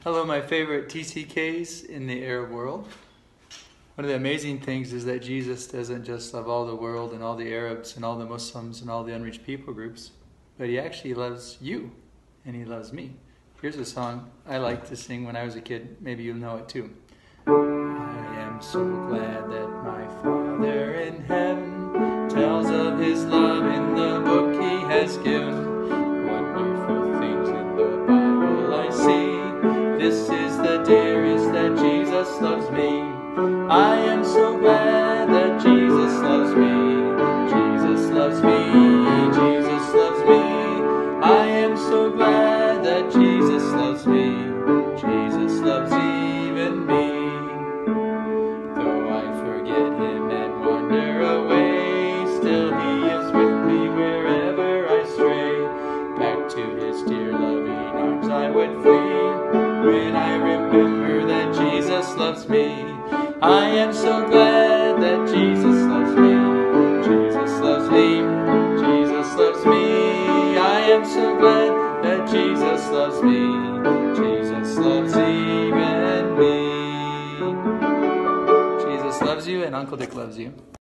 Hello, my favorite TCKs in the Arab world. One of the amazing things is that Jesus doesn't just love all the world and all the Arabs and all the Muslims and all the unreached people groups, but he actually loves you and he loves me. Here's a song I liked to sing when I was a kid. Maybe you'll know it too. I am so glad that my Father in heaven tells of his love in the book he has given. Wonderful things in the Bible I see. This is the dearest that Jesus loves me. I am so glad that Jesus loves me. Jesus loves me. Jesus loves me. I am so glad that Jesus loves me. Jesus loves even me. Though I forget him and wander away, still he is with me wherever I stray. Back to his dear loving arms I would flee when I remember that Jesus loves me. I am so glad that Jesus loves me. Jesus loves me. Jesus loves me. I am so glad that Jesus loves me. Jesus loves even me. Jesus loves you and Uncle Dick loves you.